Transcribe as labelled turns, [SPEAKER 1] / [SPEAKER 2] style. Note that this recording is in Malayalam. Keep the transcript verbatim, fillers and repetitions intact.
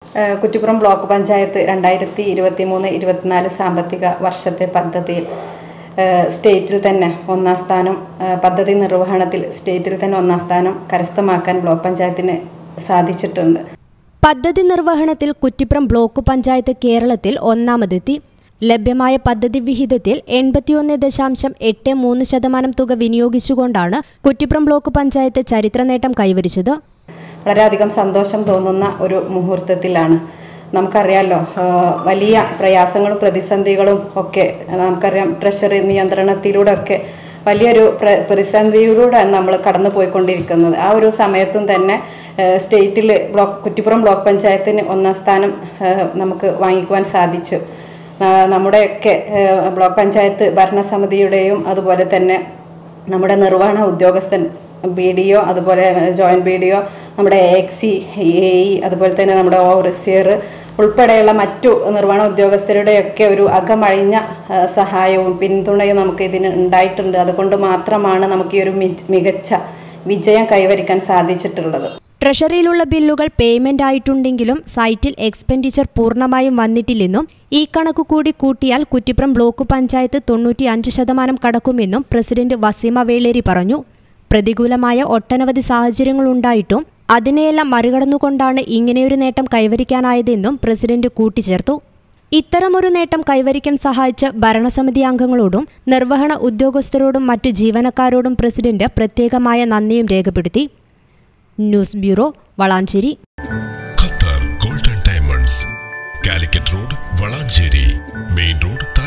[SPEAKER 1] കുറ്റിപ്പുറം ബ്ലോക്ക് പഞ്ചായത്ത് രണ്ടായിരത്തി ഇരുപത്തി മൂന്ന് ഇരുപത്തിനാല് സാമ്പത്തിക വർഷത്തെ പദ്ധതിയിൽ സ്റ്റേറ്റിൽ തന്നെ ഒന്നാം സ്ഥാനം പദ്ധതി നിർവഹണത്തിൽ സ്റ്റേറ്റിൽ തന്നെ ഒന്നാം സ്ഥാനം കരസ്ഥമാക്കാൻ ബ്ലോക്ക് പഞ്ചായത്തിന് സാധിച്ചിട്ടുണ്ട്.
[SPEAKER 2] പദ്ധതി നിർവഹണത്തിൽ കുറ്റിപ്പുറം ബ്ലോക്ക് പഞ്ചായത്ത് കേരളത്തിൽ ഒന്നാമതെത്തി. ലഭ്യമായ പദ്ധതി വിഹിതത്തിൽ എൺപത്തിയൊന്ന് ദശാംശം എട്ട് മൂന്ന് ശതമാനം തുക വിനിയോഗിച്ചുകൊണ്ടാണ് കുറ്റിപ്പുറം ബ്ലോക്ക് പഞ്ചായത്ത് ചരിത്ര നേട്ടം കൈവരിച്ചത്.
[SPEAKER 1] വളരെയധികം സന്തോഷം തോന്നുന്ന ഒരു മുഹൂർത്തത്തിലാണ്. നമുക്കറിയാമല്ലോ, വലിയ പ്രയാസങ്ങളും പ്രതിസന്ധികളും ഒക്കെ നമുക്കറിയാം. ട്രഷറി നിയന്ത്രണത്തിലൂടെ ഒക്കെ വലിയൊരു പ്ര പ്രതിസന്ധിയിലൂടെ നമ്മൾ കടന്നു പോയിക്കൊണ്ടിരിക്കുന്നത്. ആ ഒരു സമയത്തും തന്നെ സ്റ്റേറ്റിൽ ബ്ലോക്ക് കുറ്റിപ്പുറം ബ്ലോക്ക് പഞ്ചായത്തിന് ഒന്നാം സ്ഥാനം നമുക്ക് വാങ്ങിക്കുവാൻ സാധിച്ചു. നമ്മുടെയൊക്കെ ബ്ലോക്ക് പഞ്ചായത്ത് ഭരണസമിതിയുടെയും അതുപോലെ തന്നെ നമ്മുടെ നിർവഹണ ഉദ്യോഗസ്ഥൻ ബി ഡി ഒ, അതുപോലെ ജോയിൻറ്റ് ബി ഡി ഒ, നമ്മുടെ എ എക്സി, എ ഇ, അതുപോലെ തന്നെ നമ്മുടെ ഓവർസിയർ ഉൾപ്പെടെയുള്ള മറ്റു നിർവഹണ ഉദ്യോഗസ്ഥരുടെയൊക്കെ ഒരു അകമഴിഞ്ഞ സഹായവും പിന്തുണയും നമുക്ക് ഇതിന് ഉണ്ടായിട്ടുണ്ട്. അതുകൊണ്ട് മാത്രമാണ് നമുക്ക് ഈ ഒരു മികച്ച വിജയം കൈവരിക്കാൻ സാധിച്ചിട്ടുള്ളത്.
[SPEAKER 2] ട്രഷറിയിലുള്ള ബില്ലുകൾ പേയ്മെന്റ് ആയിട്ടുണ്ടെങ്കിലും സൈറ്റിൽ എക്സ്പെൻഡിച്ചർ പൂർണ്ണമായും വന്നിട്ടില്ലെന്നും ഈ കണക്ക് കൂടി കൂട്ടിയാൽ കുറ്റിപ്പുറം ബ്ലോക്ക് പഞ്ചായത്ത് തൊണ്ണൂറ്റി അഞ്ച് ശതമാനം കടക്കുമെന്നും പ്രസിഡന്റ് വസീമ വേളേരി പറഞ്ഞു. പ്രതികൂലമായ ഒട്ടനവധി സാഹചര്യങ്ങളുണ്ടായിട്ടും അതിനെയെല്ലാം മറികടന്നുകൊണ്ടാണ് ഇങ്ങനെയൊരു നേട്ടം കൈവരിക്കാനായതെന്നും പ്രസിഡന്റ് കൂട്ടിച്ചേർത്തു. ഇത്തരമൊരു നേട്ടം കൈവരിക്കാൻ സഹായിച്ച ഭരണസമിതി അംഗങ്ങളോടും നിർവഹണ ഉദ്യോഗസ്ഥരോടും മറ്റു ജീവനക്കാരോടും പ്രസിഡന്റ് പ്രത്യേകമായ നന്ദിയും രേഖപ്പെടുത്തി. News bureau, Valanchery.
[SPEAKER 3] Qatar golden diamonds, Calicut road, Valanchery main road.